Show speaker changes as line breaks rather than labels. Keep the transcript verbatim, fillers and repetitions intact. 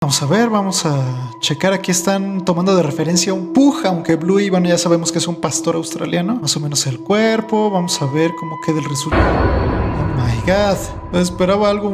Vamos a ver, vamos a checar. Aquí están tomando de referencia un pug, aunque Bluey, bueno, ya sabemos que es un pastor australiano. Más o menos el cuerpo. Vamos a ver cómo queda el resultado. Oh my god. Esperaba algo